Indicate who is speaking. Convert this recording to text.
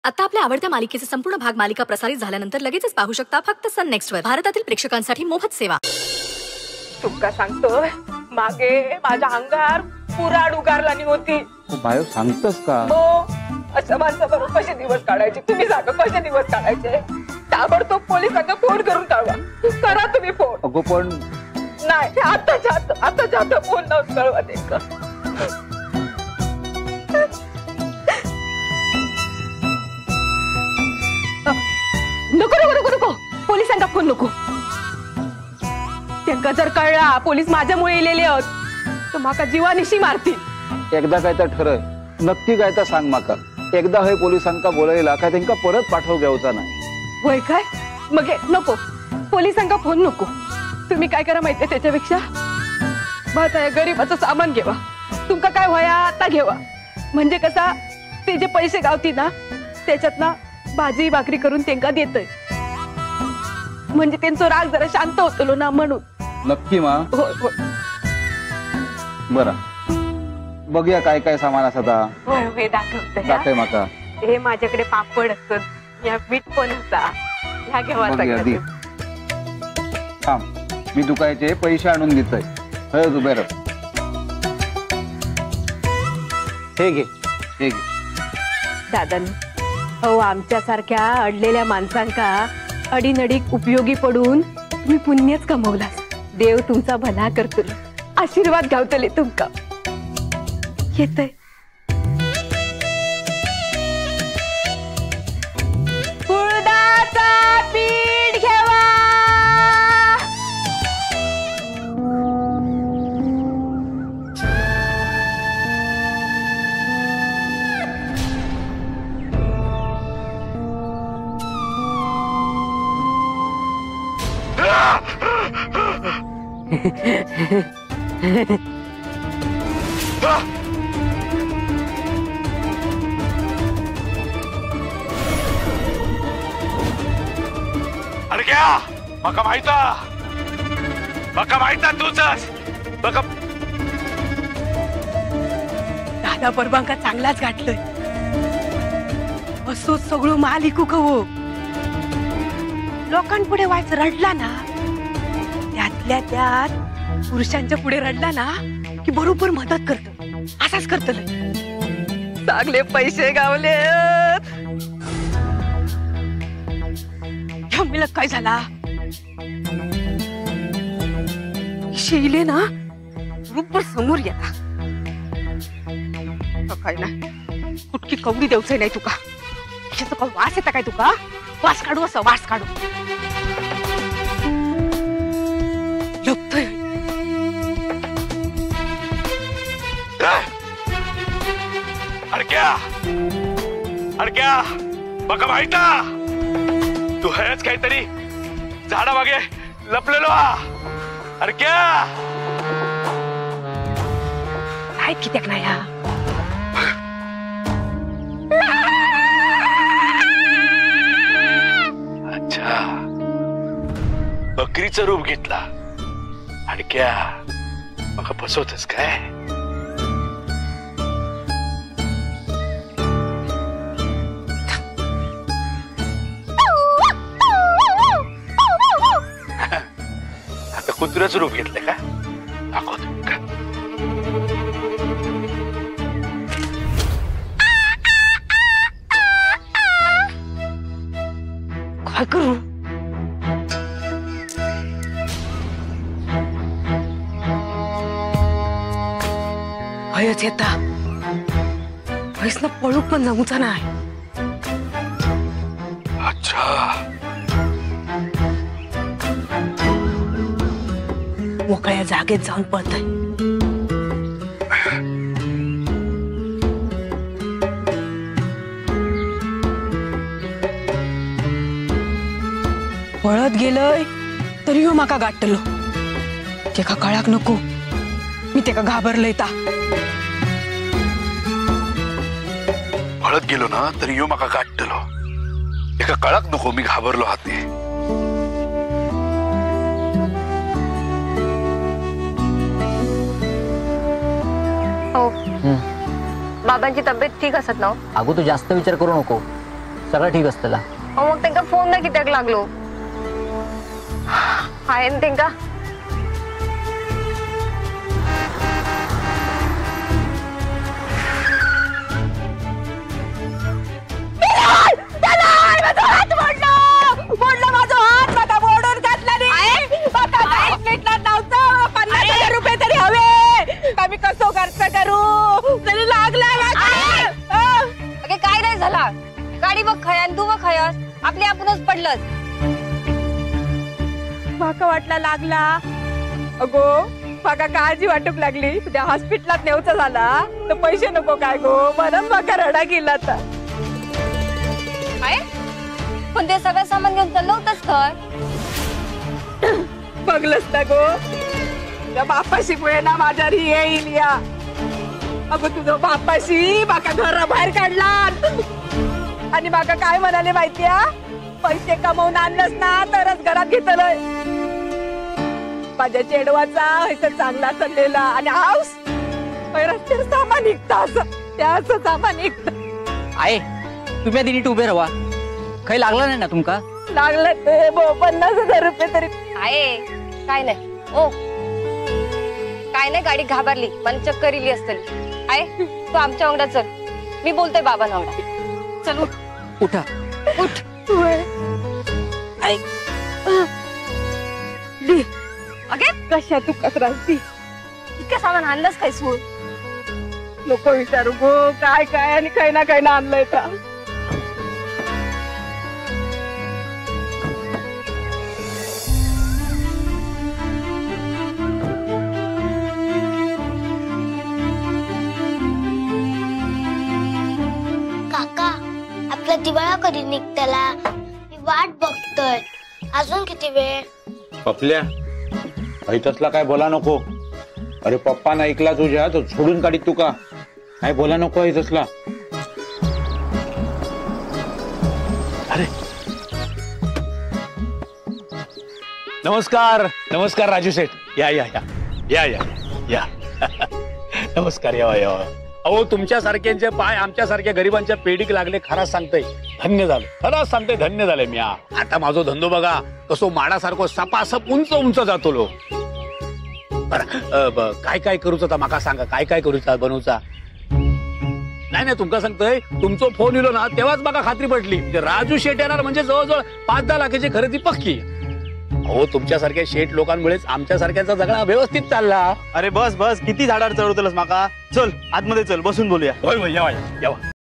Speaker 1: आता आपल्या आवडत्या मालिकेचे संपूर्ण भाग मालिका प्रसारित झाल्यानंतर लगेचच पाहू शकता फक्त सन नेक्स्ट वर. भारतातील प्रेक्षकांसाठी मोफत सेवा.
Speaker 2: तुका सांगतोय मागे माझ्या अंगार पुराड उगारलानी होती.
Speaker 3: बायो सांगतस का?
Speaker 2: हो, असं माणसाबरोबर कसे दिवस काढायचे तुम्ही सांगा, कसे दिवस काढायचे? ताबडतोब पोलिसांना फोन करून कळवा. करा तुम्ही फोन.
Speaker 3: अगो पण
Speaker 2: नाही, आता जाता फोन लावून कळवा ते. नको पोलिसांना फोन नको. त्यांना जर कळला पोलीस माझ्यामुळे येलेले आहेत तर माका जीवानिशी मारतील.
Speaker 3: एकदा काय तर ठरय, नक्की काय तर सांग माका. एकदा हे पोलिसांका बोलायला काय त्यांना परत पाठव घ्यायचा नाही.
Speaker 2: होय काय? मग नको, पोलिसांका फोन नको. तुम्ही काय करा माहितीये, त्याच्यापेक्षा माझा गरीबाचं सामान घेवा. तुमका काय व्हाया आता घेवा. म्हणजे कसा ते जे पैसे गावती ना त्याच्यात ना भाजी भाकरी करून त्यांना देतय, म्हणजे त्यांचा राग जरा शांत होतो ना म्हणून.
Speaker 3: नक्की मा?
Speaker 2: होय होय.
Speaker 3: बरं, बघूया काय काय सामान असता.
Speaker 2: होय होय, दाखवते.
Speaker 3: दाखव माका.
Speaker 2: हे माझ्याकडे पापड असत, या मीठ पण होता. ह्या घेवा.
Speaker 3: थांब, मी दुकायचे पैसे आणून देतोय. हे तू बरं, हे घे हे घे.
Speaker 2: दादांनी हो, आमच्यासारख्या अडलेल्या माणसांका अडीनडीक उपयोगी पडून तुम्ही पुण्यच कमवलास. देव तुमचा भला करतो, आशीर्वाद गावतले तुमका. येतय कुळदाचा पीठ घेवा.
Speaker 4: अरे क्या मका माहिता तूच बघा.
Speaker 2: दादा परबांका चांगलाच गाठलंय. असोच सगळं माल इकू खवो. लोकांपुढे व्हायचं रडला ना, त्यातल्या त्यात पुरुषांच्या पुढे रडला ना की बरोबर मदत करत. असाच करत. चांगले पैसे गावले. ह्या काय झाला शेले ना बरोबर समोर येता. काय ना कुठकी कवडी देऊच नाही तुका. का वास येता काय तुका? वास काढू, असं वास काढू. लपतोय.
Speaker 4: अरे क्या बघा माहिता तू हेच काहीतरी झाडा मागे लपलेलो. अरे क्या
Speaker 2: आहेत कित्याक नाही.
Speaker 4: अच्छा, बकरीचं रूप घेतला आणि क्या मग फसवतस काय? आता कुत्र्याचं रूप घेतलंय का? दाखवतो का?
Speaker 2: काय करू? भयच येता. भयसनं पळू पण जमूचा नाही.
Speaker 4: अच्छा,
Speaker 2: मोकळ्या जागेत जाऊन पळतय. पळत गेलय तरी हो माका गाठलो. तेका कळाक नको मी तेका घाबरलंय. ता
Speaker 4: पळत गेलो ना तरी यो माका गाठलो. एका कळाक नको मी घाबरलो हाते.
Speaker 5: हो, बाबांची तब्येत ठीक असत ना?
Speaker 6: अगो तू जास्त विचार करू नको.
Speaker 5: सगळं ठीक असतला.
Speaker 2: मग त्यांना फोन ना कित्याक लागलो हाय ना त्यांना काय नाही झाला गाडी बघ खयान तू बघ खयास आपली आपणच पडलंच माका वाटला लागला अगो माका काळजी वाटूक लागली त्या हॉस्पिटलात नेऊचा झाला तर पैसे नको काय गो म्हणून माका रडा गेला आता काय पण ते सगळं सामान घेऊन चाललं होतच खर बघलंच ना गो त्या बापाशी मुळे ना माझ्या येईल या अगो तुझं बापाशी माका घराबाहेर काढला आणि माका काय म्हणाले माहितीया पैसे कमवून आणलंच ना तरच घरात घेतलंय माझ्या चेडवाचा इथं चांगला चाललेला आणि हाऊस रस्त्यावर सामान निघता असं त्याचं सामान निघत
Speaker 5: आहे तुम्ही नीट उभे राहा. काही लागलं नाही ना तुमका?
Speaker 2: लागलं ते 50,000 रुपये तरी आहे काय नाही ओ काय नाही गाडी घाबरली मला चक्कर इली असतली आहे तू आमच्या अंगडात चल मी बोलतोय बाबा अंगडा चल उठ
Speaker 5: उठा
Speaker 2: उठ अगे कशा तू कचराची इतकं सामान आणलंच काय सूर लोक विचारू गो काय काय आणि काही ना काही ना आणलंय का
Speaker 6: काका आपला दिवाळा कधी निघताला मी वाट बघतोय अजून किती वेळ
Speaker 3: पपल्या तसला काय बोला नको. अरे पप्पा ना ऐकला तुझ्या तर सोडून काढीत तू का काय बोला नको तसला.
Speaker 7: अरे नमस्कार नमस्कार राजू सेठ या या या या या या नमस्कार या या. अहो तुमच्यासारख्यांचे पाय आमच्यासारख्या गरिबांच्या पेडीक लागले खराच सांगतोय धन्य झालं खराच सांगतोय धन्य झालंय मी. आता माझो धंदो बघा कसो माडासारखो सपासप उंच उंच जातो लो. बरं काय काय करूचा आता माका सांगा काय काय करूचा बनवचा. नाही नाही तुमका सांगतोय तुमचा फोन येलो ना तेव्हाच माका खात्री पडली राजू शेठ येणार म्हणजे जवळजवळ 5-10 लाखाची खरेदी पक्की. हो तुमच्यासारख्या शेठ लोकांमुळेच आमच्यासारख्यांचा सगळा व्यवस्थित चालला.
Speaker 8: अरे बस बस किती झाडावर चढवतलस माका चल आतमध्ये चल बसून बोलूया.
Speaker 7: होय होय या या